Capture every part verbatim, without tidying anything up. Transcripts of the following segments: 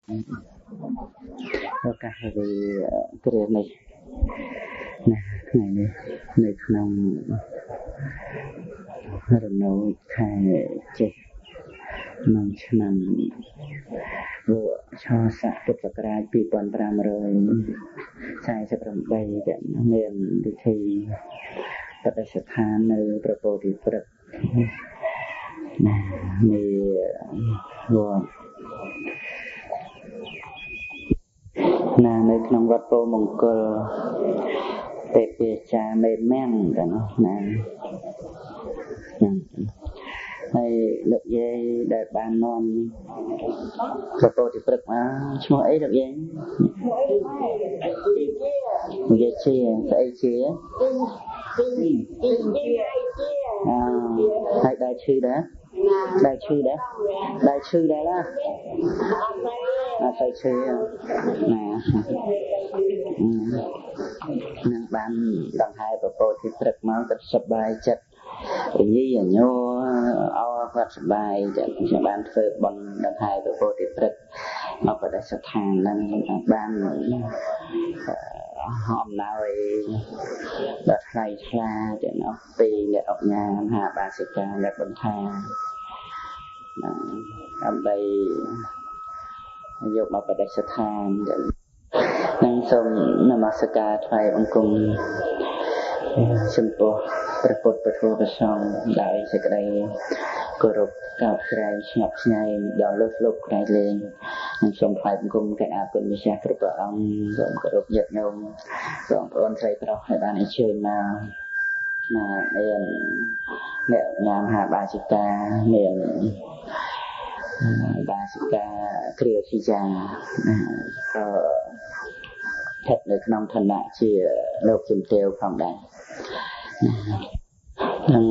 ឱកាសvìគ្រានេះណាថ្ងៃនេះនៅក្នុងរនោខែចេះក្នុងឆ្នាំវឆស័កពុទ្ធសករាជពីរពាន់ប្រាំរយសែសិបប្រាំបីមានពិធីបដិស្ថាននៅព្រះពោធិព្រឹក្សណានៃវត្តណានៅក្នុងវត្តពោធិមង្គលទេពាចាមេមាំងទាំងនោះណាហើយលោកយាយដែលបាននាំព្រះពោធិព្រឹក្សមកឈ្មោះអីលោកយាយលោកយាយជាស្អីជាអឺហើយដែរឈឺដែរដែរឈឺដែរដែរឈឺដែរឡាអត់ទៅឈឺណានឹងបានដង្ហែព្រះពោធិព្រឹក្សមកទៅសប្បាយចិត្តញីញោអោគាត់សប្បាយតែខ្ញុំបានធ្វើបុណ្យដង្ហែព្រះពោធិព្រឹក្សមកបដិស្ថាននឹងបានអំណោយដល់ថ្លៃថ្លាទាំងអស់ពីអ្នកអញ្ញាមហាបាសិកាអ្នកបន្ថាដើម្បីយកមកបដិស្ថាននឹងសូមនមស្ការថ្វាយបង្គំចំពោះព្រះពុទ្ធពធព្រះសង្ឃដោយសេចក្តីគោរពកោតក្រែងស្ងប់ស្ងាត់ដល់លើសលប់ក្រៃលែងនិងសូមថ្វាយបង្គំកណ្ដាលគុណម្ចាស់គ្រប់ព្រះអង្គសូមគោរពញាតិញោមបងប្អូនស្រីប្រុសដែលបានអញ្ជើញមកណាមានអ្នកញ៉ាំហាបាសិកាមានបាសិកាគ្រាជាចាណាក៏ស្ថិតនៅក្នុងឋានៈជាលោកជំទាវផងដែរនឹង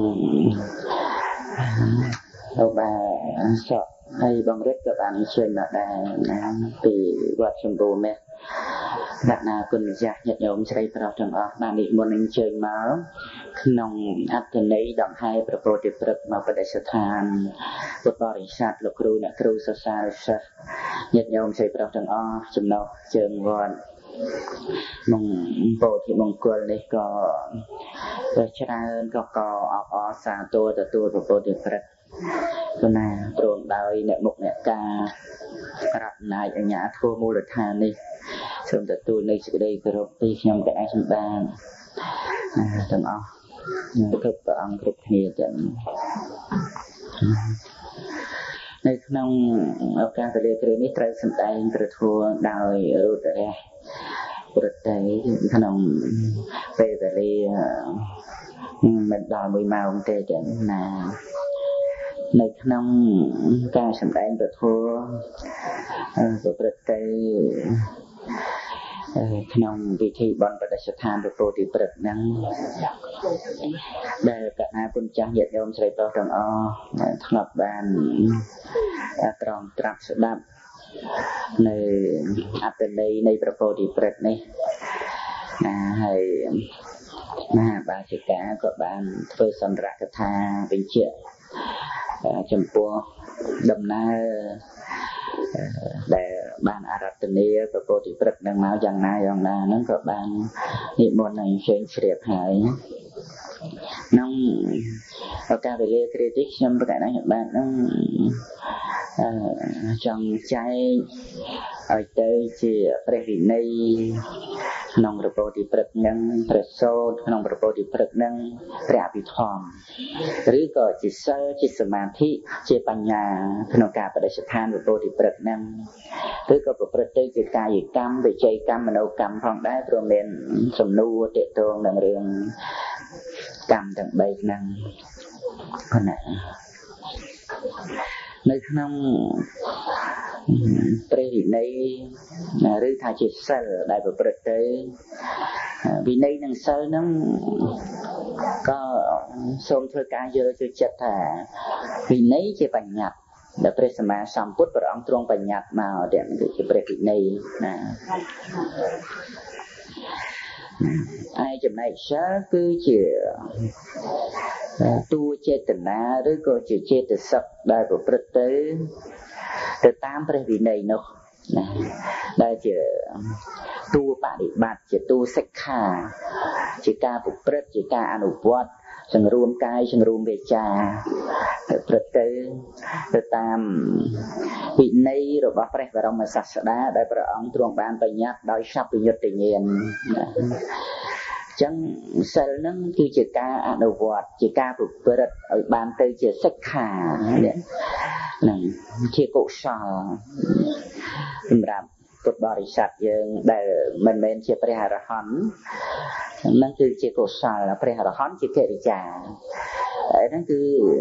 លោកបាទសក់ហើយបងរិទ្ធក៏បានអញ្ជើញមកដែរណាពីវត្តសម្បូរមេដាក់ណាគុណម្ចាស់ញាតិញោមស្រីប្រុសទាំងអស់បាននិមន្តអញ្ជើញមកក្នុងអត្តន័យដង្ហែព្រះពោធិព្រឹក្សមកបដិស្ថានពុទ្ធបរិស័ទលោកគ្រូអ្នកគ្រូសិស្សានុសិស្សញាតិញោមស្រីប្រុសទាំងអស់ចំណុះជើងវត្តមងពោធិមង្គលនេះក៏ច្រើនក៏ក៏អបអរសាទរទទួលព្រះពោធិព្រឹក្សគណាព្រមដោយអ្នកមុខអ្នកការរតនាយអញ្ញាធម៌មូលដ្ឋាននេះសូមទទួលនៃសេចក្តីគោរពពីខ្ញុំកឯសម្បានទាំងអស់គ្រប់ព្រះអង្គគ្រប់គ្នាទាំងនៅក្នុងឱកាសវេលាគ្រានេះត្រូវសម្ដែងព្រះធម៌ដោយរុទ្ធរៈប្រតិក្នុងពេលវេលាមិនដល់មួយម៉ោងទេចឹងណានៅក្នុងការសម្ដែងព្រះធម៌ប្រតិក្នុងពិធីបុណ្យបដិស្ថានព្រះពោធិព្រឹក្សហ្នឹងដែលកណាគុណចាស់ញាតិញោមស្រីប្រុសទាំងអស់ធ្លាប់បានត្រង់ត្រាប់ស្ដាប់នៅអត្តន័យនៃព្រះពោធិព្រឹក្សនេះណាហើយមហាបាសិកាក៏បានធ្វើសន្ទរកថាបញ្ជាក់ចំពោះដំណើរដែលបានអារាធនាព្រះពោធិព្រឹក្សនឹងមកយ៉ាងណាយ៉ាងណាហ្នឹងក៏បាននិមន្តឲ្យអញ្ជើញជ្រាបហើយក្នុងឱកាសវេលាគ្រានេះខ្ញុំប្រកាសថាបាទហ្នឹងចង់ចែកឲ្យទៅជាព្រះវិន័យក្នុងព្រះពោធិព្រឹក្សហ្នឹងព្រះសូត្រក្នុងព្រះពោធិព្រឹក្សហ្នឹងព្រះអភិធម្មឬក៏ជាសិលជាសមាធិជាបញ្ញាក្នុងការបដិស្ថានព្រះពោធិព្រឹក្សហ្នឹងឬក៏ប្រព្រឹត្តទៅជាកាយកម្មវិច័យកម្មមនោកម្មផងដែរព្រមមានសំណួរទាក់ទងនឹងរឿងកម្មទាំងបីហ្នឹងណានៅក្នុងព្រះវិន័យឬថាជាសិលដែលប្រព្រឹត្តទៅវិន័យនិងសិលហ្នឹងក៏សូមធ្វើការយល់ចូលចិត្តថាវិន័យជាបញ្ញត្តិដែលព្រះសម្មាសម្ពុទ្ធព្រះអង្គទ្រង់បញ្ញត្តិមកទាំងគឺជាព្រះវិន័យណាឯចំណែកសិលគឺជាតួចេតនាឬក៏ជាចេតសិកដែលប្រព្រឹត្តទៅទៅតាមព្រះវិន័យនោះដែលជាតួបដិបត្តិជាតួសិក្ខាជាការប្រព្រឹត្តជាការអនុវត្តសង្រួមកាយសង្រួមវាចាទៅព្រឹត្តទៅទៅតាមវិន័យរបស់ព្រះបរមសាស្តាដែលព្រះអង្គទ្រង់បានបញ្ញត្តិដោយសព្វយុត្តញ្ញាណចឹងសិលហ្នឹងគឺជាការអនុវត្តជាការប្រព្រឹត្តឲ្យបានទៅជាសិក្ខាហ្នឹងជាកុសលសម្រាប់ពុទ្ធបរិស័ទយើងដែលមិនមែនជាព្រះអរហន្តហ្នឹងគឺជាកុសលព្រះអរហន្តជាកិរិយាហ្នឹងគឺ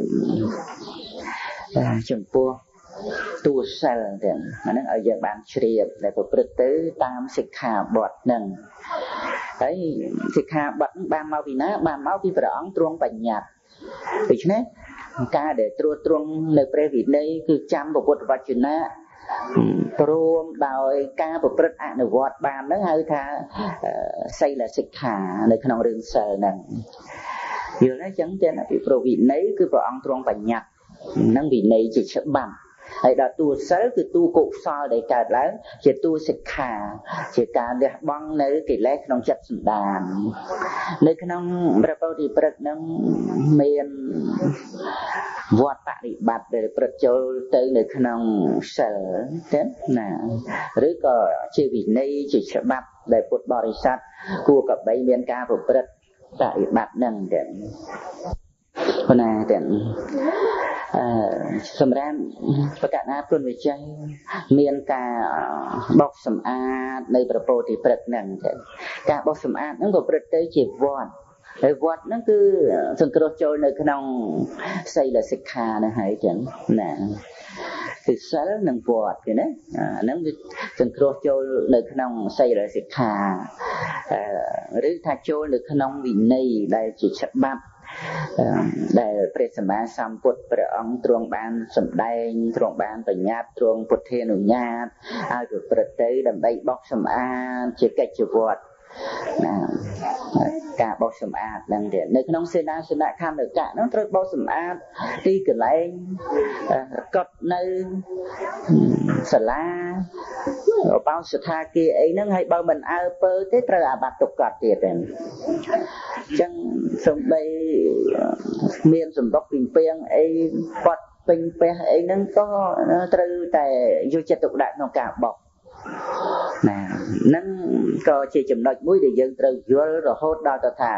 ចំពោះតួសិលទាំងអាហ្នឹងឲ្យយើងបានជ្រាបដែលប្រព្រឹត្តទៅតាមសិក្ខាបទហ្នឹងហើយសិក្ខាបទហ្នឹងបានមកពីណាបានមកពីព្រះអង្គទ្រង់បញ្ញត្តិដូច្នេះការដែលត្រួតត្រងនៅព្រះវិន័យគឺចាំពុទ្ធវចនៈព្រមដោយការប្រព្រឹត្តអនុវត្តបានហ្នឹងហៅថាសីលសិក្ខានៅក្នុងរឿងសិលហ្នឹងយល់ទេអញ្ចឹងទាំងពីប្រវិន័យគឺព្រះអង្គទ្រង់បញ្ញត្តិហ្នឹងវិន័យជាច្បាប់ហើយដល់តួសិលគឺតួកុសលដែលកើតឡើងជាតួសិក្ខាជាការលះបង់នៅកិលេសក្នុងចិត្តសន្តាននៅក្នុងព្រះពោធិព្រឹក្សហ្នឹងមានវត្តបរិបត្តិដែលប្រតិចូលទៅនៅក្នុងសិលទេណាឬក៏ជាវិន័យជាច្បាប់ដែលពុទ្ធបរិស័ទគួរកបីមានការប្រព្រឹត្តបរិបត្តិហ្នឹងទេប៉ុណ្ណាទាំងអឺសម្រាប់បកណាគុណវិជ័យមានការបោសសម្អាតនៃប្រពោធិព្រឹក្សហ្នឹងការបោសសម្អាតហ្នឹងប្រព្រឹត្តទៅជាវត្តហើយវត្តហ្នឹងគឺសង្គ្រោះចូលនៅក្នុងសីលសិក្ខាហ្នឹងហើយចឹងណាគឺសិលនិងវត្តគេណាអាហ្នឹងវាសង្គ្រោះចូលនៅក្នុងសីលសិក្ខាឬថាចូលនៅក្នុងវិន័យដែលជាច្បាប់ដែលព្រះសម្មាសម្ពុទ្ធព្រះអង្គទ្រង់បានសម្ដែងទ្រង់បានបញ្ញត្តិទ្រង់ពុទ្ធានុញ្ញាតឲ្យប្រព្រឹត្តទៅដើម្បីបោសសម្អាតជាកិច្ចវត្តណាការបោសសម្អាតហ្នឹងទៀតនៅក្នុងសេនាសនៈខណ្ឌកៈហ្នឹងត្រូវបោសសម្អាតទីកន្លែងកត់នៅសាលាបោសស្ថាគារអីហ្នឹងហើយបើមិនអើពើទេត្រូវអាបត្តិទុកកត់ទៀតហ្នឹងអញ្ចឹងសំបីមានសម្បុកពីងពីងអីគាត់ ពេញពេះអីហ្នឹងក៏ត្រូវតែយកចិត្តទុកដាក់ក្នុងការបោកណាហ្នឹងក៏ជាចំណុចមួយដែលយើងត្រូវយល់រហូតដល់ទៅថា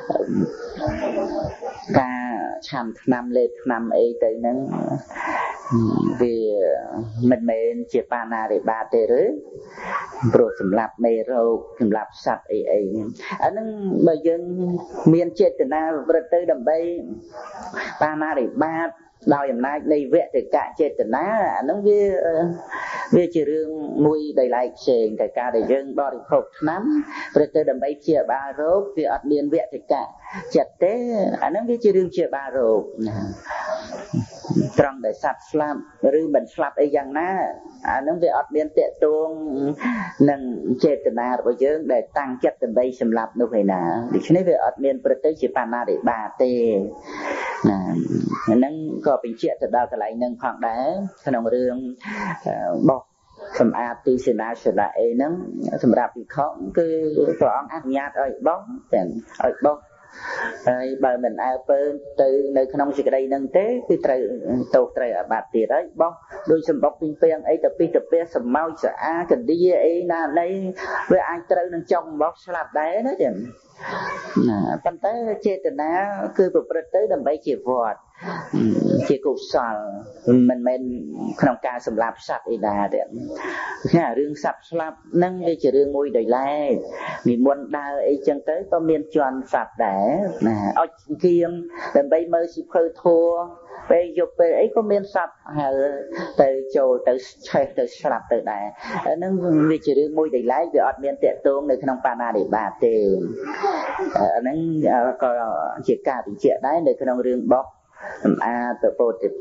ការឆាំថ្នាំលេបថ្នាំអីទៅហ្នឹងវាមិនមែនជាបាណារិបាតទេឬព្រោះសម្រាប់មេរោគសម្រាប់សត្វអីអីអាហ្នឹងបើយើងមានចេតនាប្រព្រឹត្តទៅដើម្បីបាណារិបាតដោយអំណាចនៃវគ្គកចេតនាអាហ្នឹងវាវាជារឿងមួយដែលឡែកផ្សេងតែការដែលយើងបរិភោគថ្នាំព្រោះទៅដើម្បីព្យាបាលរោគវាអត់មានវគ្គកចិត្តទេអាហ្នឹងវាជារឿងព្យាបាលរោគណាត្រង់ដែលសត្វស្លាប់ឬមិនស្លាប់អីយ៉ាងណាអាហ្នឹងវាអត់មានតេតួងនឹងចេតនារបស់យើងដែលតាំងចិត្តដើម្បីសម្លាប់នោះឯណាដូច្នេះវាអត់មានប្រតិជាបាណារិបាទេណាហ្នឹងក៏បញ្ជាក់ទៅដល់កន្លែងហ្នឹងផងដែរក្នុងរឿងបោះសម្អាតទីសេនាសនៈអីហ្នឹងសម្រាប់វិខគឺព្រះអង្គអនុញ្ញាតឲ្យបោះទាំងឲ្យបោះហើយបើមិនអើពើទៅនៅក្នុងសេចក្តីហ្នឹងទេគឺត្រូវទោសត្រូវអាបត្តិទៀតហើយបោះដោយសម្បុកពីងពីងអីទៅពីទៅពីសម្ោចស្អាកណ្ដៀអីណាណីវាអាចត្រូវនឹងចុងបោះស្លាប់ដែរណាចឹងណាប៉ុន្តែចេតនាគឺប្រព្រឹត្តទៅដើម្បីជាវត្តជាកុសលមិនមែនក្នុងការសម្លាប់សត្វអីដែរទេថារឿងសត្វស្លាប់ហ្នឹងវាជារឿងមួយដោយឡែកនិមន្តដើរអីចឹងទៅក៏មានជន់សត្វដែរណាអុជគៀងដើម្បីមើលសិភៅធัวពេលយប់ពេលអីក៏មានសត្វហៅទៅចូលទៅឆេះទៅស្លាប់ទៅដែរហ្នឹងវាជារឿងមួយដោយឡែកវាអត់មានតេតួងនៅក្នុងបាណារិបាតទេអាហ្នឹងក៏ជាការបញ្ជាក់ដែរនៅក្នុងរឿងបោះសម្អាតទៅពោធិព្រឹក្ស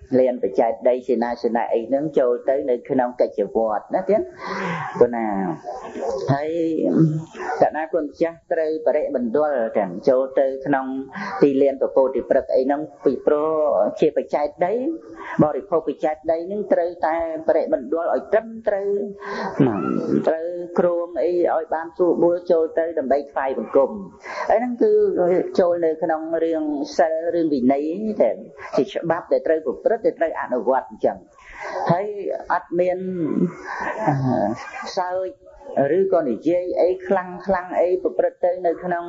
liền phải chạy đây xì na xì na ấy nướng trôi tới nơi khi nào cách chợ vọt đó chứ con nào thấy cả na con cha tới bờ rễ bình đua chẳng trôi tới khi nào tì liền của cô thì bật ấy nó bị pro chia phải chạy đấy bỏ đi khâu phải chạy đấy nhưng tới ta bờ rễ bình đua ở trăm tới mà tới chrome ấy ở ban su bùa trôi tới đầm bay phai bằng cùng ấy nó cứ trôi nơi khi nào riêng xe riêng vì nấy để chỉ bắp để tới của rất để tới ăn ở quạt chẳng thấy admin sao rư con thì dây ấy khăng khăng ấy của bật tới nơi khi nào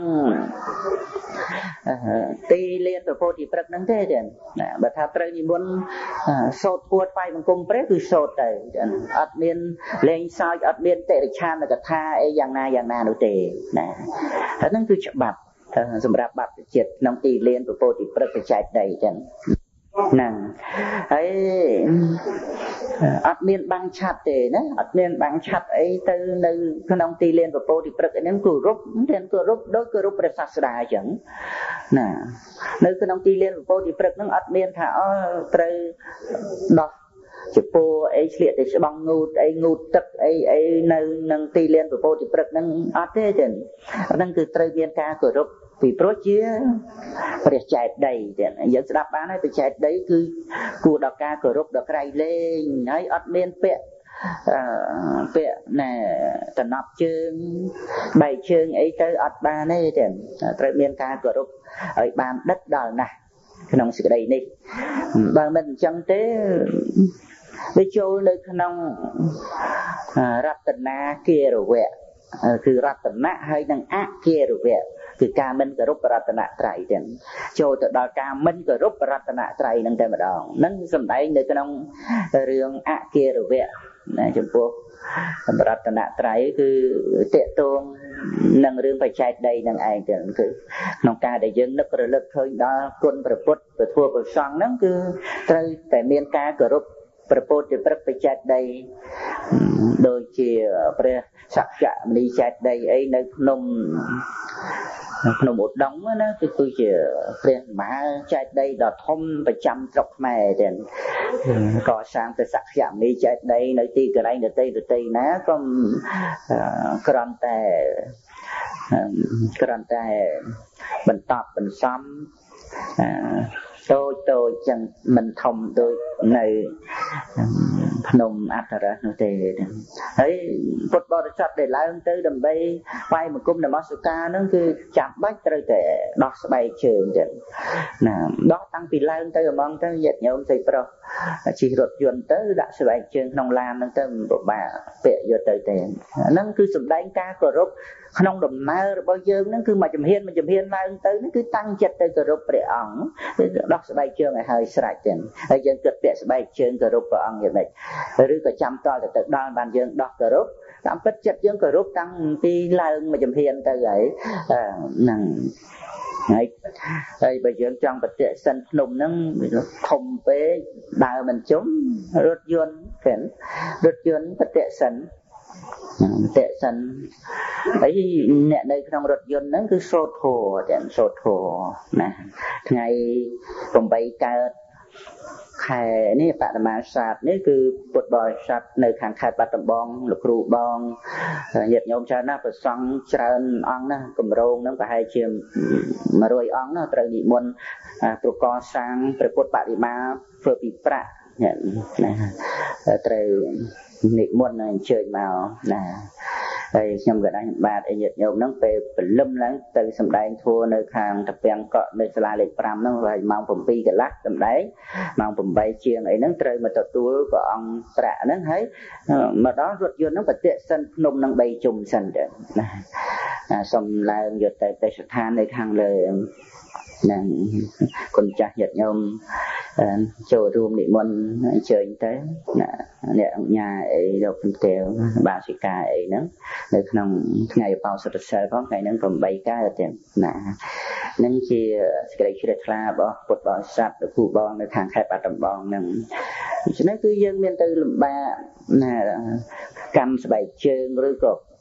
tì liên của cô thì bật nâng thế đền bà thà tới thì muốn sốt cuột phai bằng cùng bếp cứ sốt đấy admin lên sao admin tệ được chan là cả tha ấy dạng na dạng na đâu tệ nè nó cứ chậm bắpสำหรับบัตรเจ็ดน้องตีเรียนตัวโปรติประกาศใดจังนั่งไอ้อัดเมียนบางชัดเตะนะอัดเมียนบางชัดไอ้ตือในขนมตีเรียนตัวโปรติประกาศนั้นกูรุบเรียนกูรุบโดยกูรุบประสาทสดาจังน่ะในขนมตีเรียนตัวโปรติประกาศนั้นอัดเมียนถ้าเอาเตยดอกจะโปไอ้เสียแต่บังงูไอ้งูตึกไอ้ไอ้ในนังตีเลียนตัวโปติปรึกนั่งอัดเท่จันนั่นคือเตรียมการกรุบปีโปรเชียประจัยใดเด่นอย่างสดับบ้านให้ประจัยใดคือกูดอกการกรุบดอกไรเล่งให้อัดเมียนเปะเปะน่ะตะนับเชิงใบเชิงไอ้เตออัดบ้านนี่เด่นเตรียมการกรุบไอ้บ้านดัดดอลนะขนมสิ่งใดนี่บางมันจังเต้ไปโจลเลยขนมรัตนาเกลเวะคือรัตนะให้นังอะเกลเวะคือการมันกรุบรัตนะไตรเด่นโจตดอกการมันกรุบรัตนะไตรนั่งแต่มาดองนั่งสมัยในขนมเรื่องอะเกลเวะนะจำพวกรัตนะไตรคือเตะตรงนั่งเรื่องไปใช้ใดนั่งไอ้เด่นคือน้องกาได้ยังนึกระลึกเคยได้คนประพุทธประทัวประสังนั่นคือแต่เมียนกากรุบประโพธิประประจัดใดโดยเชี่ยประสักจะมีจัดใดไอ้ในนมนมอุดดองนะคือคือเชี่ยประมาจัดใดดอทมประจำตรอกแม่เด่นก่อสร้างแต่สักจะมีจัดใดในตีกระไรในตีในตีนะก็กรอนแต่กรอนแต่บรรทบรรซ้ำโตโตจังมันทำโดยในพนมอัตระนั่นเองเฮ้ยพุทธบริษัทได้ไล่ตั้งแต่ดำไปไปมันกุมดำมัสกานั่นคือจับบัตรเลยแต่ดอกสบายเชิงจังน่ะดอกตั้งปีไล่ตั้งแต่มองตั้งเหยียดโยมใส่ปลอกชีรถยนต์ตั้งดักสบายเชิงนองลานตั้งแต่บอกบ่าเปะโยเตยเตนนั่นคือสมได้การกรบขนมดำน้ำบ่เยิงนั่นคือมาจำเฮียนมาจำเฮียนไล่ตั้งแต่นั่นคือตั้งจัดเตยกรบเปรี้ยงดอกสบายเชิงไอ้เฮยสลายจังไอ้ยังเกิดเปรี้ยสบายเชิงกรบเปรี้ยงอย่างไรหรือก็จำต่อแต่แต่ดอนบานยังดอกกรบตามปัจจัยยังกรบตั้งปีไล่มาจำเฮียนแต่ไหนนั่งไอ้ไอ้ใบเยื่อจังปัจจัยสันนมนั่งคมเป๊ะดาวมันจุ้มรถยนต์เห็นรถยนต์ปัจจัยสันเตะสันไอ้เนี่ยในขนมรถยนต์นั่นคือโซโทเด่นโซโทนะไงผมไปการแค่นี่ปฐมาศาสตร์นี่คือปุตบริษัทในทางขาดปัตตบองหรือครูบองเหยียดโยมชาหน้าประสังเจริญอังนะกลุ่มโรงนั่งไปให้เชื่อมมารวยอังนะตระหนิมนตัวกอสังประพุทธปฏิมาเพื่อปีประเนี่ยนะตระหนิมนเชิญมานะไอ้ยมกระดังบาดไอ้เหยียดโยมนั่งไปเป็นลุ่มแล้วตื่นสำได้ทัวในทางตะเพียงเกาะในสลาเหล็กปรามนั่งไปมองผมปีกันลักสำได้มองผมใบเชียงไอ้นั่งเตยมาตัวตัวก็อังประนั่งให้มาđóรถยนต์นั่งไปเตะสันนมนั่งใบจุ่มสันเด่นนะสำลายหยุดแต่แต่สุดท้ายในทางเลยนั่งคนจักเหยียดโยมโจรวมนิมนต์เชิญtớiเนี่ยnhà ấy đâu phân tiêu bà sĩ ca ấy nữaในขนมngày bao sốt sợi có ngàyนั้นผมใบก้าเต็มนะนั่นคือสกัดชื่อคลาบปวดบอสัตว์คู่บองในทางแคบปาตบองนั่นฉะนั้นคือยังมีตัวลำบากนะกรรมสบายเชิงหรือก็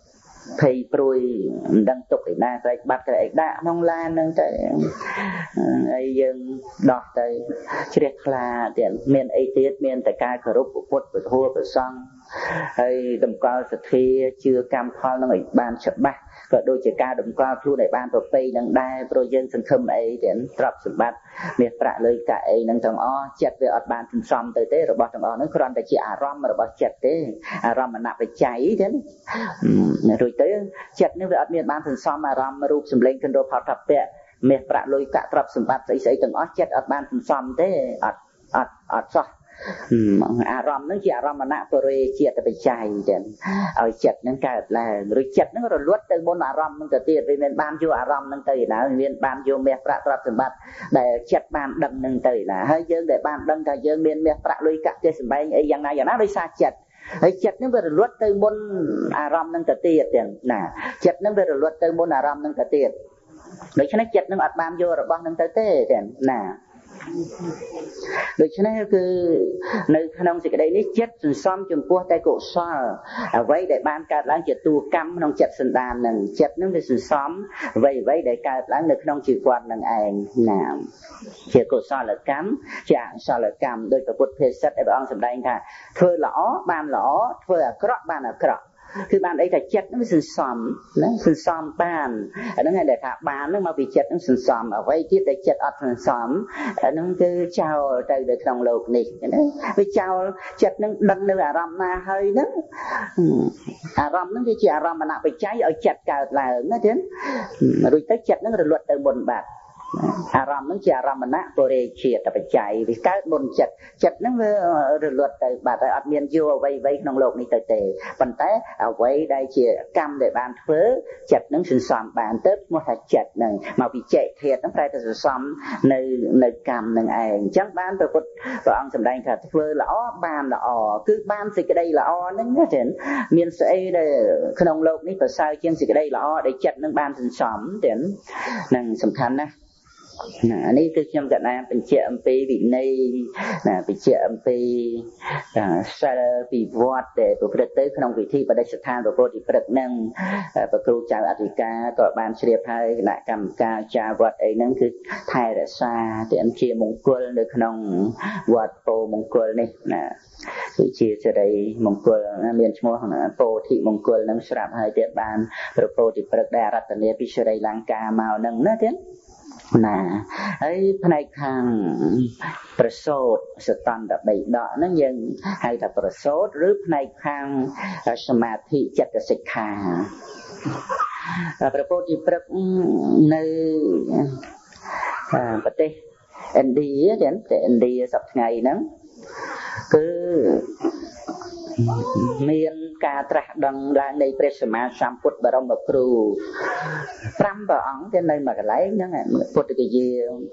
thầy prui đang tục để na cái bắt cái đã nông lan nâng cái ấy dân đọt tới chết là tiền miền ấy tiết miền tại cái khởi rút của phút của thua của xong hay đầm cao thật thi chưa cam khoa nó người ban chập bát và đôi chỉ ca đầm cao thu để ban tổ tây đang đai rồi dân sân khâm ấy đến trập sập bát miệt bạ lời cả ấy nâng thằng o chặt về ở ban thằng xong tới thế rồi bắt thằng o nó còn tại chỉ à rom mà bắt chặt thế à rom mà nạp phải cháy thế rồi tới chặt nếu về ở miền ban thằng xong mà rom mà rụp sầm lên cân đô phật thập bẹ miệt bạ lời cả trập sập bát ấy ấy thằng o chặt ở ban thằng xong thế ở ở ở sao à rom nó chỉ à rom mà nạp rồi chặt phải cháy thế ở chặt nó cả là rồi chặt nó rồi luốt từ bốn à rom nó từ tiền về miền ban vô à rom nó từ là miền ban vô miệt bạ trập sập bát để chặt ban đâm nó từ là hơi dương để ban đâm cả dương miền miệt bạ lời cả cái sầm bay ấyយ៉ាងណាយ៉ាងណាដោយសារចិត្តហើយចិត្តនឹងវារលត់ទៅមុនអារម្មណ៍នឹងទៅទៀតទាំងណាចិត្តនឹងវារលត់ទៅមុនអារម្មណ៍នឹងទៅទៀតដូច្នេះចិត្តនឹងអត់បានយករបស់នឹងទៅទេទាំងណាដូច្នេះគឺនៅក្នុងសេចក្តីនេះចិត្តសន្សំចំពោះតែកុសលអ្វីដែលបានកើតឡើងជាតួកម្មក្នុងចិត្តសន្តាននឹងចិត្តនឹងវាសន្សំអ្វីអ្វីដែលកើតឡើងនៅក្នុងជីវិតនឹងឯងណាជាកុសលកម្មជាអកុសលកម្មដោយព្រះពុទ្ធភាសិតដែលព្រះអង្គសម្ដែងថាធ្វើល្អបានល្អធ្វើអាក្រក់បានអាក្រក់គឺបានអីថាចិត្តនឹងវាសន្សំណាសន្សំបានអាហ្នឹងឯងដែលថាបានហ្នឹងមកពីចិត្តនឹងសន្សំអ្វីទៀតដែលចិត្តអត់សន្សំអាហ្នឹងគឺចោលទៅនៅក្នុងโลกនេះណាវាចោលចិត្តនឹងដឹងនៅអារម្មណ៍ណាហើយហ្នឹងអារម្មណ៍ហ្នឹងវាជាអារម្មណ៍អនបច្ច័យឲ្យចិត្តកើតឡើងណាទេរួចទៅចិត្តហ្នឹងរលត់ទៅមុនបាត់អារម្មណ៍ហ្នឹងជាអារម្មណ៍បរិជាតបច្ច័យវាកើតមុនចិត្តចិត្តហ្នឹងវារលត់ទៅបាត់ហើយអត់មានយកអ្វីអ្វីក្នុងโลกនេះទៅទេប៉ុន្តែអ្វីដែលជាកម្មដែលបានធ្វើចិត្តហ្នឹងសន្សំបានទៅឈ្មោះថាចិត្តហ្នឹងមកពីចេតធាតុហ្នឹងប្រែទៅសន្សំនៅនៅកម្មហ្នឹងឯងអញ្ចឹងបានព្រះពុទ្ធព្រះអង្គសម្ដែងថាធ្វើល្អបានល្អគឺបានសេចក្តីល្អហ្នឹងណាទេមានស្អីដែលក្នុងโลกនេះប្រសើរជាងសេចក្តីល្អដែលចិត្តហ្នឹងបានសន្សំទេហ្នឹងសំខាន់ណាស់អានេះគឺខ្ញុំកណាបញ្ជាក់អំពីវិន័យណាបញ្ជាក់អំពីសិលពីវត្តដែលប្រព្រឹត្តទៅក្នុងពិធីបដិស្ថានព្រះពោធិព្រឹក្សនឹងព្រះគ្រូចៅអធិការក៏បានជ្រាបហើយគណៈកម្មការចាវត្តអីហ្នឹងគឺថែរក្សាទាំងជាមង្គលនៅក្នុងវត្តពោមង្គលនេះណាគឺជាសិរីមង្គលមានឈ្មោះពោធិមង្គលនឹងស្រាប់ហើយទៀតបានព្រះពោធិព្រឹក្សដែលរតនាពីសិរីលង្កាមកហ្នឹងណាទៀតណាហើយផ្នែកខាងប្រសូតសតន្តបិដកហ្នឹងយើងហៅថាប្រសូតឬផ្នែកខាងសមាធិចិត្តសិក្ខាព្រះពោធិព្រឹក្សនៅប្រទេសឥណ្ឌាទាំងតែឥណ្ឌាសប្តាហ៍ថ្ងៃហ្នឹងគឺមានការត្រាស់ដឹងឡើងនៃព្រះសម្មាសម្ពុទ្ធបរមគ្រូប្រាំព្រះអង្គទៅនៅមួយកន្លែងហ្នឹងពុទ្ធគយា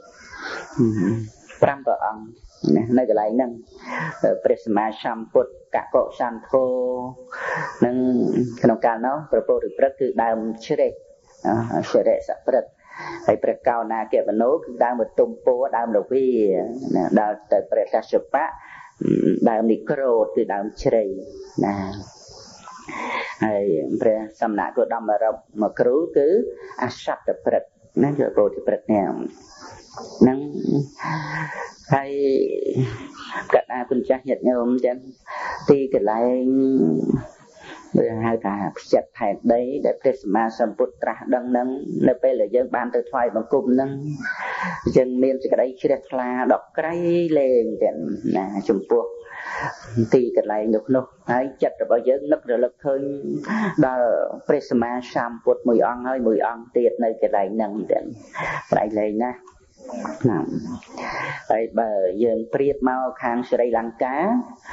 ប្រាំព្រះអង្គនៅកន្លែងហ្នឹងព្រះសម្មាសម្ពុទ្ធកកសន្ធោនឹងក្នុងកាលនោះព្រះពោធិព្រឹក្សគឺដើមជ្រេះសិរិសព្រឹក្សហើយព្រះកោណាគវនោគឺដើមបទុមពោដើមលវីដល់ទៅព្រះកស្សបៈដើមនិក្រូធគឺដើមជ្រៃណាហើយព្រះសំណាក់គោតមរមមកគ្រូគឺអសត្តព្រឹក្សណាជាពោធិព្រឹក្សនេះហ្នឹងហើយកណ្ដាគុណចាស់ញាតិញោមទាំងទីកន្លែងវាហៅថាផ្ចិតផែនដីដែលព្រះសម្មាសម្ពុទ្ធត្រាស់ដឹងហ្នឹងនៅពេលដែលយើងបានទៅថ្វាយបង្គំហ្នឹងយើងមានសេចក្តីជ្រះថ្លាដល់ក្រៃលែងទាំងណាចំពោះទីកន្លែងនោះនោះហើយចិត្តរបស់យើងនឹករលឹកឃើញដល់ព្រះសម្មាសម្ពុទ្ធមួយអង្គហើយមួយអង្គទៀតនៅកន្លែងហ្នឹងទាំងក្រៃលែងណាណាហើយបើយើងប្រៀបមកខាងស្រីលង្កា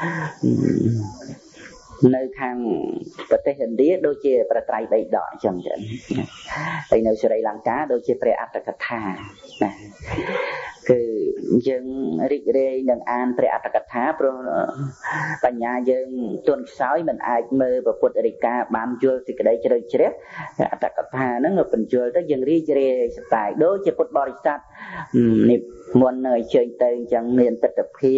នៅខាងប្រទេសឥណ្ឌាដូចជាព្រះត្រៃបិដកអញ្ចឹងទៅហើយនៅស្រីលង្កាដូចជាព្រះអត្តកថាណាគឺយើងរីករាយនឹងអានព្រះអត្តកថាព្រោះបញ្ញាយើងទន់ខ្សោយមិនអាចមើលពុទ្ធរិកាបានយល់សេចក្តីជ្រៅជ្រះអត្តកថាហ្នឹងបញ្យល់ទៅយើងរីករាយសប្បាយដូចជាពុទ្ធបរិស័ទនេះមុននឹងអញ្ជើញទៅអញ្ចឹងមានទស្សនភាព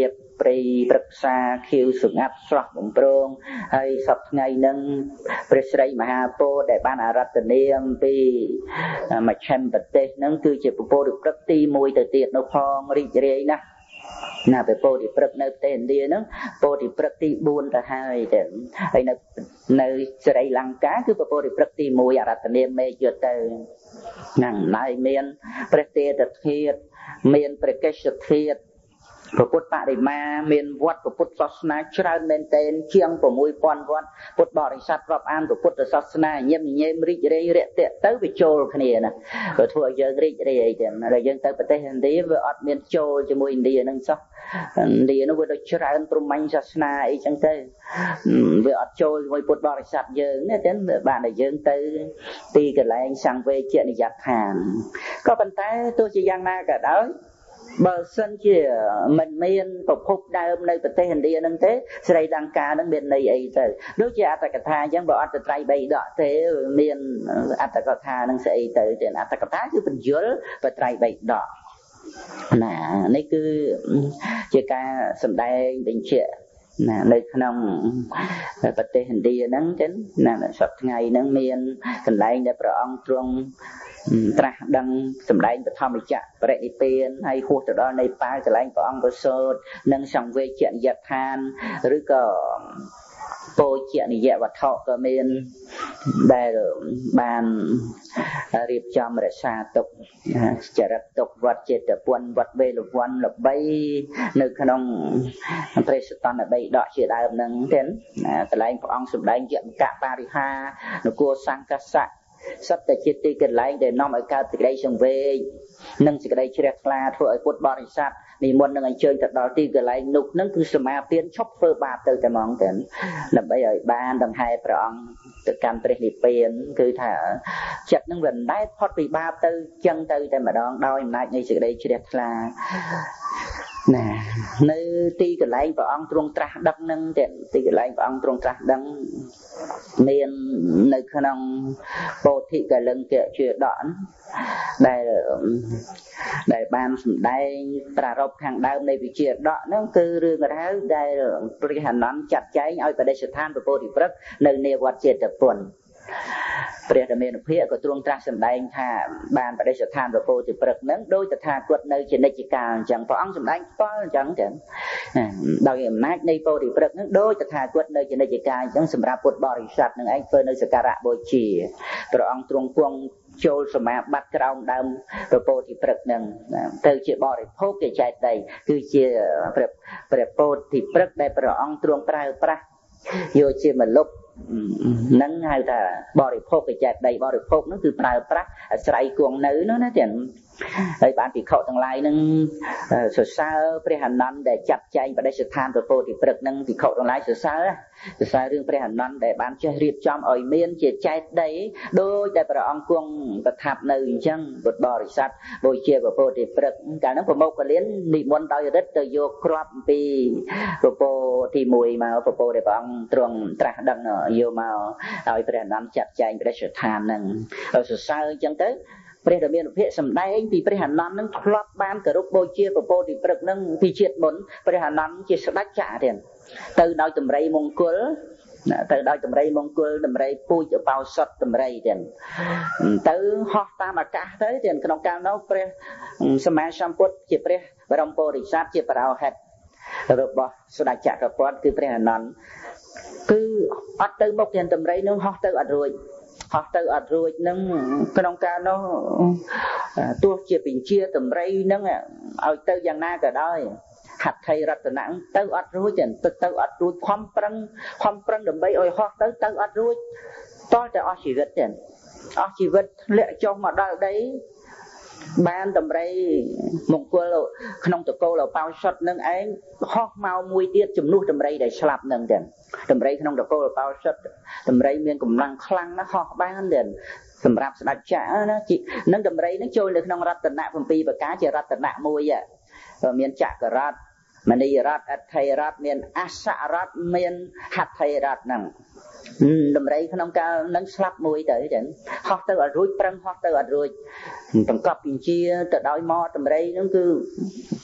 ព្រៃព្រឹក្សាខៀវស្ងាត់ស្រស់បំប្រងហើយសពថ្ងៃនឹងព្រះស្រីមហាពោធិ៍ដែលបានអារាធនាអំពីមជ្ឈិមប្រទេសនឹងគឺជាពពោធិព្រឹកទីមួយទៅទៀតនោះផងរីករាយណាស់ណាពពោធិព្រឹកនៅប្រទេសឥណ្ឌាហ្នឹងពោធិព្រឹកទីបួនទៅហើយទៅហើយនៅនៅស្រីលង្កាគឺពពោធិព្រឹកទីមួយអារាធនាមេយុទ្ធទៅហ្នឹងហើយមានព្រះទេតធាតុមានព្រះកេសធាតុព្រះពុទ្ធបរិមាមានវត្តព្រះពុទ្ធសាសនាច្រើនមែនទែនជាង ៦ពាន់ វត្តពុទ្ធបរិស័ទរាប់អានព្រះពុទ្ធសាសនាញឹមញែមរីករាយរាក់ទាក់ទៅវាចូលគ្នាណាក៏ធ្វើឲ្យយើងរីករាយទៅហើយយើងទៅប្រទេសឥណ្ឌាវាអត់មានចូលជាមួយឥណ្ឌាហ្នឹងសោះឥណ្ឌានោះវាដូចច្រើនព្រហ្មញ្ញសាសនាអីចឹងទៅវាអត់ចូលជាមួយពុទ្ធបរិស័ទយើងណាចឹងបានតែយើងទៅទីកន្លែងសង្វេជនិយដ្ឋានក៏ប៉ុន្តែទោះជាយ៉ាងណាក៏ដោយបើសិនជាមិនមានប្រភពដើមនៅប្រទេសឥណ្ឌាហ្នឹងទេស្រីលង្កាហ្នឹងមានន័យអីទៅដូចជាអត្តកថាអញ្ចឹងបើអត្តត្រៃបិដកទេមានអត្តកថាហ្នឹងស្អីទៅទេអត្តកថាគឺបញ្យលបត្រៃបិដកណានេះគឺជាការសម្ដែងបញ្ជាក់ណានៅក្នុងប្រទេសឥណ្ឌាហ្នឹងចឹងណាសប្តាហ៍ថ្ងៃហ្នឹងមានកន្លែងដែលព្រះអង្គទ្រង់ត្រាស់ដឹងសម្ដែងបឋមចក្របរិនិព្វានហើយហួសទៅដល់នៃប៉ាល់កន្លែងព្រះអង្គប្រសូតនិងសង្វេជនិយដ្ឋានឬក៏ពោជនិយវត្ថុក៏មានដែលបានរៀបចំរក្សាទុកចរិតទុកវត្តចេតពន្ធវត្តវេលវ័នល្បីនៅក្នុងព្រះសតនបិដកជាដើមហ្នឹងទេកន្លែងព្រះអង្គសម្ដែងយមកបរិហានគរសង្កសៈសត្វជាទីកន្លែងដែលនាំឲ្យកើតសេចក្តីសង្វេគនិងសេចក្តីជ្រះថ្លាធ្វើឲ្យពុទ្ធបរិស័ទនិមន្តនឹងអញ្ជើញទៅដល់ទីកន្លែងនោះនឹងគឺសមាទានឈប់ធ្វើបាបទៅតែហ្មងទៅដើម្បីឲ្យបានដង្ហែព្រះអង្គទៅកាន់ព្រះនិព្វានគឺថាចិត្តនឹងវាដែតផុតពីបាបទៅចឹងទៅតែម្ដងដោយអំណាចនៃសេចក្តីជ្រះថ្លាណានៅទីកន្លែងព្រះអង្គទ្រង់ត្រាស់ដឹងនឹងទីកន្លែងព្រះអង្គទ្រង់ត្រាស់ដឹងមាននៅក្នុងពោធិកលិង្គជាដកដែលដែលបានសម្ដែងប្រារព្ធខាងដើមនៃវិជាដកហ្នឹងគឺរឿងរ៉ាវដែលព្រះអនន្តចាត់ចែងឲ្យបដិស្ថានពពោធិព្រឹក្សនៅនាវត្តចេតពន្ធព្រះធម្មានុភាគក៏ទ្រង់ត្រាស់សម្ដែងថាបានបដិស្ថានពពោធិព្រឹក្សហ្នឹងដោយតថាគតនៅជានិច្ចកាលអញ្ចឹងព្រះអង្គសម្ដែងផ្ទាល់អញ្ចឹងចឹងដោយអំណាចនៃពោធិព្រឹក្សហ្នឹងដោយតថាគតនៅជានិច្ចកាលអញ្ចឹងសម្រាប់ពុទ្ធបរិស័ទនឹងឯងធ្វើនៅសក្ការៈបូជាព្រះអង្គទ្រង់គង់ចូលសមាបត្តិក្រោមដើមពពោធិព្រឹក្សហ្នឹងទៅជាបរិភោគជាចេតិយគឺជាព្រះព្រះពោធិព្រឹក្សដែលព្រះអង្គទ្រង់ប្រើប្រាស់យកជាមលុបនឹងហៅថាបរិភោគចេតិយបរិភោគហ្នឹងគឺប្រើប្រាស់អាស្រ័យគង់នៅនោះណាទៀតហើយបានភិក្ខុទាំងឡាយនឹងសរសើរព្រះអនន្តដែលចាត់ចែងបដិស្ថានពពោធិព្រឹក្សហ្នឹងភិក្ខុទាំងឡាយសរសើរសរសើររឿងព្រះអនន្តដែលបានចេះរៀបចំឲ្យមានជាចេតិយដោយតែព្រះអង្គគង់ប្រថាប់នៅអញ្ចឹងពុទ្ធបរិស័ទបូជាពពោធិព្រឹក្សកាលហ្នឹងប្រមុខកលៀននិមន្តដោយរិទ្ធទៅយកគ្រាប់ពីពពោទីមួយមកពពោដែលព្រះអង្គទ្រង់ត្រាស់ដឹងយកមកឲ្យព្រះអនន្តចាត់ចែងបដិស្ថានហ្នឹងសរសើរអញ្ចឹងទៅព្រះធម្មានុភាគសម្ដែងពីព្រះអនន្តនឹងធ្លាប់បានគោរពបូជាពពោធិព្រឹក្សនឹងពីជាតិមុនព្រះអនន្តជាស្ដេចចក្រទៀតទៅដោយតម្រៃមង្គលទៅដោយតម្រៃមង្គលតម្រៃពូជបោសុតតម្រៃទៀតទៅហោះតាមអាកាសទៅទៀតក្នុងកាលនោះព្រះសម្មាសម្ពុទ្ធជាព្រះបរមពុរិស័ទជាបរោហិតរបស់ស្ដេចចក្រពត្តិគឺព្រះអនន្តគឺអត់ទៅមុខទៀតតម្រៃនឹងហោះទៅអត់រួចហោះទៅអត់រួចនឹងក្នុងកាលនោះទោះជាបញ្ជាតម្រៃនឹងឲ្យទៅយ៉ាងណាក៏ដោយហត្ថីរតនៈទៅអត់រួចទៅទៅអត់រួចខំប្រឹងខំប្រឹងដើម្បីឲ្យហោះទៅទៅអត់រួចតតែអស់ជីវិតទៀតអស់ជីវិតធ្លាក់ចុះមកដល់ដីបានតម្រៃមង្គលក្នុងតកូលអបោសុតនឹងឯងហោះមកមួយទៀតជំនួសតម្រៃដែលស្លាប់នឹងទៀតតម្រៃក្នុងតកូលអបោសុតតម្រៃមានកម្លាំងខ្លាំងណាស់ហោះបានទៀតសម្រាប់ស្ដេចចក្រណានឹងតម្រៃនឹងចូលនៅក្នុងរតនៈ7ប្រការជារតនៈមួយមានចក្ររតមនីរតអថេរតមានអសរតមានហត្ថេរតហ្នឹងតម្រៃក្នុងកាលនឹងស្លាប់មួយទៅចឹងហោះទៅអត់រួចប្រឹងហោះទៅអត់រួចបង្កប់បញ្ជាទៅដោយមកតម្រៃហ្នឹងគឺ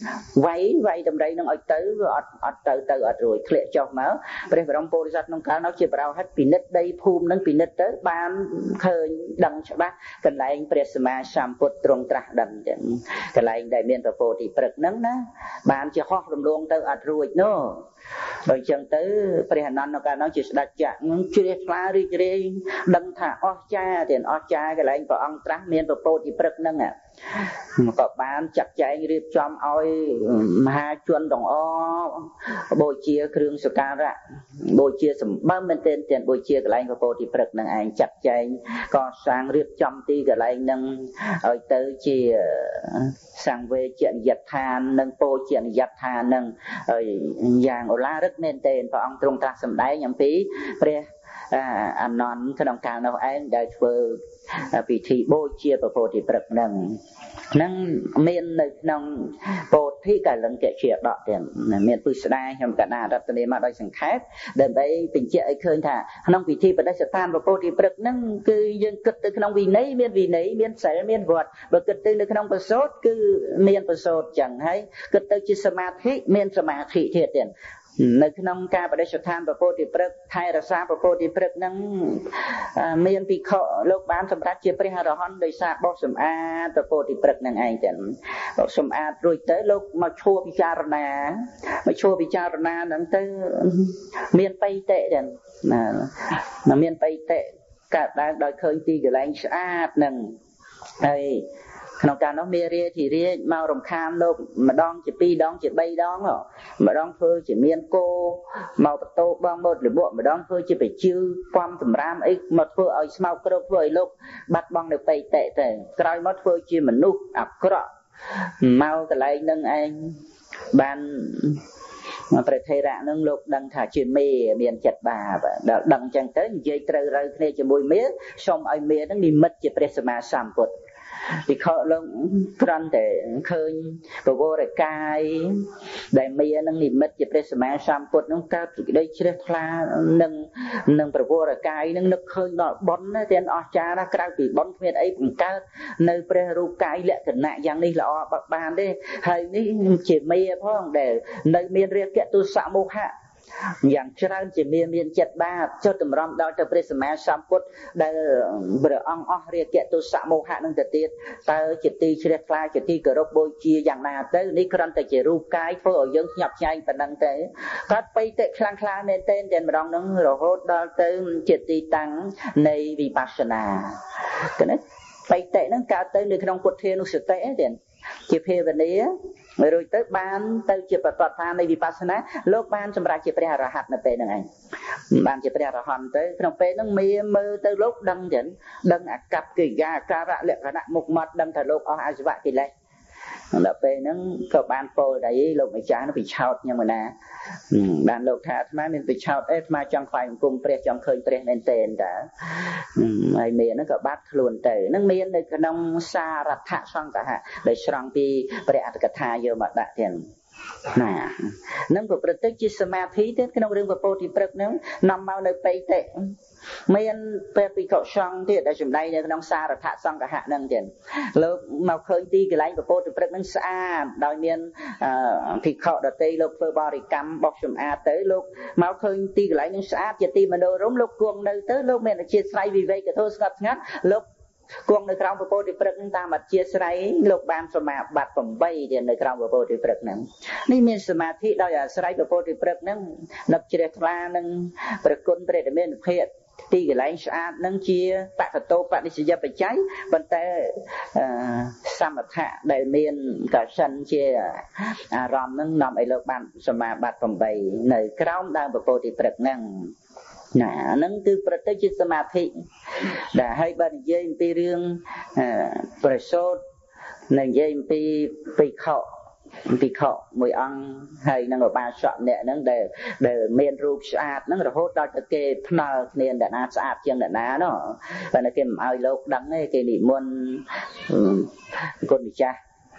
វាយវាយតម្រៃនឹងឲ្យទៅវាអត់អត់ទៅទៅអត់រួចធ្លាក់ចុះមកព្រះបរមពុរិស័ទក្នុងកាលនោះជាប្រោហិតពិនិត្យដីភូមិនឹងពិនិត្យទៅបានឃើញដឹងច្បាស់កន្លែងព្រះសម្មាសម្ពុទ្ធទ្រង់ត្រាស់ដឹងចឹងកន្លែងដែលមានប្រពោធិព្រឹកហ្នឹងណាបានជាហោះរំលងទៅអត់រួចនោះដោយចឹងទៅព្រះអនន្តនៅកាលនោះជាស្ដេចចក្រនឹងជ្រះថ្លារីករាយដឹងថាអស្ចារ្យទាំងអស្ចារ្យកន្លែងព្រះអង្គត្រាស់មានប្រពោធិព្រឹកហ្នឹងក៏បានចាត់ចែងរៀបចំឲ្យមហាជនទាំងអស់បូជាគ្រឿងសក្ការៈបូជាសម្បើមមែនទែនទាំងបូជាកន្លែងប្រពោធិព្រឹកហ្នឹងឯងចាត់ចែងកសាងរៀបចំទីកន្លែងហ្នឹងឲ្យទៅជាសង្វេជនិយដ្ឋាននិងពោជនិយដ្ឋានហ្នឹងហើយយ៉ាងឧឡារិកមែនទែនព្រះអង្គទ្រង់ត្រាស់សម្ដែងអំពីព្រះអនន្តក្នុងកាលនោះឯងដែលធ្វើពិធីបូជាព្រះពោធិព្រឹកហ្នឹងហ្នឹងមាននៅក្នុងពោធិកលង្កជាដកទៀតមានពុស្ដាខ្ញុំកណារតនាមកដោយសង្ខេបដើម្បីបញ្ជាក់ឲ្យឃើញថាក្នុងពិធីបដិស្ថានព្រះពោធិព្រឹកហ្នឹងគឺយើងគិតទៅក្នុងវិន័យមានវិន័យមានសិលមានវត្តបើគិតទៅនៅក្នុងប្រសូតគឺមានប្រសូតចឹងហើយគិតទៅជាសមាធិមានសមាធិទៀតទៀតនៅក្នុងការបដិស្ថានព្រះពោធិព្រឹកថែរក្សាព្រះពោធិព្រឹកហ្នឹងមានភិក្ខុលោកបានសម្រាប់ជាព្រះអរហន្តដោយសារបោសសម្អាតព្រះពោធិព្រឹកហ្នឹងឯងទាំងបោសសម្អាតរួចទៅលោកមកឈួរពិចារណាមកឈួរពិចារណាហ្នឹងទៅមានបៃតិទាំងណាមានបៃតិកើតឡើងដោយឃើញទីកន្លែងស្អាតហ្នឹងហើយក្នុងការនោះមេរាធិរាជមករំខានលោកម្ដងជាពីរដងជាបីដងម្ដងធ្វើជាមានគោមកបតោបងមកលិបក់ម្ដងធ្វើជាបជឿពំសម្រាមអីមកធ្វើឲ្យស្មោកគ្រោកធ្វើឲ្យលោកបាត់បង់នៅបៃតេទៅក្រោយមកធ្វើជាមនុស្សអាក្រក់មកកន្លែងនឹងឯងបានព្រះថេរៈនឹងលោកដឹងថាជាមេមានចិត្តបាបដល់ដឹងចឹងទៅនិយាយត្រូវរើគ្នាជាមួយមេសូមឲ្យមេនឹងនិមិត្តជាព្រះសម្មាសម្ពុទ្ធពីខលោកគ្រាន់តែឃើញពវរកាយដែលមាននឹងនិមិត្តជាព្រះសម្មាសម្ពុទ្ធនឹងកើតសេចក្តីជ្រះថ្លានឹងនឹងពវរកាយនឹងនឹកឃើញដល់បុណ្យណាទាំងអស្ចារ្យណាក្រៅពីបុណ្យគ្មានអីបង្កើតនៅព្រះរូបកាយលក្ខណៈយ៉ាងនេះល្អបានទេហើយនេះជាមេផងដែលនៅមានរាគៈទុសៈមោហៈយ៉ាងច្រើនជាមានមានចិត្តបាបចុះតម្រាំដល់ទៅព្រះសម្មាសម្ពុទ្ធដែលព្រះអង្គអស់រាគៈទុសៈមោហៈនឹងទៅទៀតតើជាទីជ្រះថ្លាជាទីគោរពបូជាយ៉ាងណាទៅនេះគ្រាន់តែជារូបកាយធ្វើឲ្យយើងញាប់ញែងប៉ុណ្ណឹងទៅគាត់បៃតិខ្លាំងខ្លាមែនទែនតែម្ដងនឹងរហូតដល់ទៅជាទីតាំងនៃវិបស្សនាគឺណាបៃតិហ្នឹងកើតទៅនៅក្នុងពុទ្ធានុសតិទេជាភាវនារួចទៅបានទៅជាបតតថានៃវិបស្សនាលោកបានសម្រាប់ជាព្រះអរហន្តនៅពេលហ្នឹងឯងបានជាព្រះអរហន្តទៅក្នុងពេលហ្នឹងមេមើលទៅលោកដឹងចឹងដឹងអកប្បកិរិយាអាការៈលក្ខណៈមុខមាត់ដឹងថាលោកអស់អាសវៈកិលេសដល់ពេលហ្នឹងក៏បានពោលដែរលោកម្ចាស់នោះពិឆោតខ្ញុំណាបានលោកថាអាត្មាមានពិឆោតអេអាត្មាចង់ខ្វាយអង្គមព្រះចង់ឃើញព្រះមែនទែនតាហើយមេហ្នឹងក៏បាត់ខ្លួនទៅហ្នឹងមាននៅក្នុងសារថសង្កហៈដែលស្រង់ពីព្រះអត្តកថាយកមកដាក់ទៀតណានឹងប្រព្រឹត្តទៅជាសមាធិទៀតក្នុងរឿងពពោធិព្រឹកហ្នឹងនាំមកនៅបៃតិមានព្រះភិក្ខុសង្ឃទៀតដែលសម្ដែងនៅក្នុងសារថសង្កហៈហ្នឹងទៀតលោកមកឃើញទីកន្លែងពពោធិព្រឹកហ្នឹងស្អាតដោយមានភិក្ខុដទៃលោកធ្វើបរិកម្មបោសសម្អាតទៅលោកមកឃើញទីកន្លែងហ្នឹងស្អាតជាទីមនោរម្យលោកគង់នៅទៅលោកមានអធ្យាស្រ័យវិវេកធម៌ស្ងប់ស្ងាត់លោកគង់នៅក្រោមពពោធិព្រឹកតាមអធ្យាស្រ័យលោកបានសមាបត្តិប្រាំបីទៀតនៅក្រោមពពោធិព្រឹកហ្នឹងនេះមានសមាធិដោយអាស្រ័យពពោធិព្រឹកហ្នឹងនឹកជ្រះថ្លានឹងព្រះគុណព្រះតមេនភាពទីកន្លែងស្អាតនឹងជាបកតោបនិស្សយបច្ច័យប៉ុន្តែសមថៈដែលមានកសិនជាអារម្មណ៍នឹងនាំឲ្យលោកបានសមាបត្តិប្រាំបីនៅក្រោមដើមពពោធិព្រឹកហ្នឹងណាហ្នឹងគឺប្រតិជាសមាធិដែលឲ្យបើនិយាយអំពីរឿងប្រសូតនិយាយអំពីភិក្ខុភិក្ខុមួយអង្គហើយនឹងឧបាសកអ្នកហ្នឹងដែលដែលមានរូបស្អាតហ្នឹងរហូតដល់ទៅគេផ្នើគ្នាអ្នកណាស្អាតជាងអ្នកណានោះតែគេមិនឲ្យលោកដឹងទេគេនិមន្តគុណម្ចាស់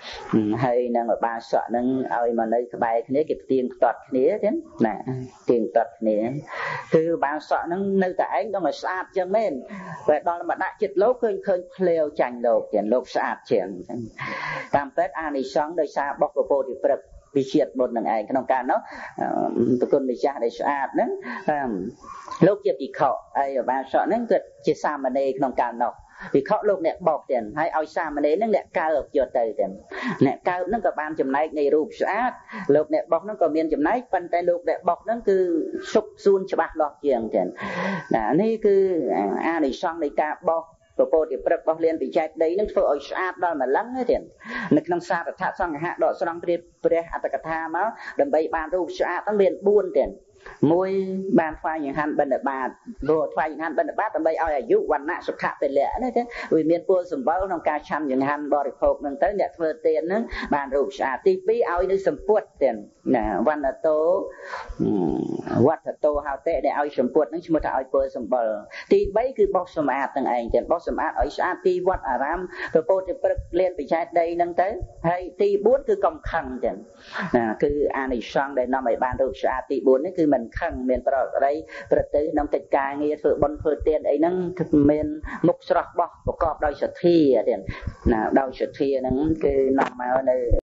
hay năng ở ba sợ năng ơi mà nơi cái bài kia kịp tiền tọt kia thế nè tiền tọt kiaคือบางสอนนั้นในแต่เองต้องมาสะอาดจังเม่นแต่ตอนมาได้จิตโลกเคยเคยเพลียวจังโลกเห็นโลกสะอาดเฉียงตามเป็ดอานิสงส์โดยซาบอกกับโพธิปรวิเชียรบนหนึ่งเองขนมการเนาะตุกนวิชาได้สะอาดนั้นโลกเกี่ยวกับเขาไอ้บางสอนนั้นเกิดจิตสามมันเองขนมการเนาะvìเขาลูกเนี่ยบอกเตียนให้เอาซามันเองนั่นแหละก้าวเกี่ยวเตยเตียนเนี่ยก้าวนั่นก็บานจำนายในรูปสะอาดลูกเนี่ยบอกนั่นก็มีจำนายปันแต่ลูกเนี่ยบอกนั่นคือสุกซูนฉบับหลอกเจียงเตียนนะนี่คืออาในช่องในการบอกตัวโปรที่ประกอบเรียนปีใจได้นั่นเพื่อเอาสะอาดได้มาลังให้เตียนในขนมซาแต่ถ้าสังหะดอกสลังเปรียบเปรียอัตกถามาดำไปบานรูปสะอาดต้องเรียนบุญเตียนมวยบานไฟอย่างหันบรรดาบาทโดดไฟอย่างหันบรรดาบาททำไมเอาอายุวันน่ะสุขะเป็นแหล่นี่ใช่วิเมียนปูสมบัติของการชันอย่างหันบริโภคนั่นแต่เนี่ยเพื่อเตียนนั้นบานรูปสะอาดตีปีเอาในสมปวดเตียนนะวันโตวัดโตฮาวเตะเนี่ยเอาสมปวดนั้นสมมติเอาปูสมบัติตีใบคือบอสมาตั้งเองเตียนบอสมาเอาสะอาดตีวัดอารามตัวโปรจะประเรียนไปใช้ได้นั่งแต่ให้ตีบุญคือกำคังเตียนนะคืออานิสงส์ได้นำไปบานรูปสะอาดตีบุญนี่คือมันขังเมียนประอะไรประเทศน้ำติดกายเงี้ยเถื่อบนเถื่อเตียนไอ้นั่งเมียนมุกสระบอกประกอบโดยสัตย์ที่เด่นนะโดยสัตย์ที่นั่นคือนำมาใน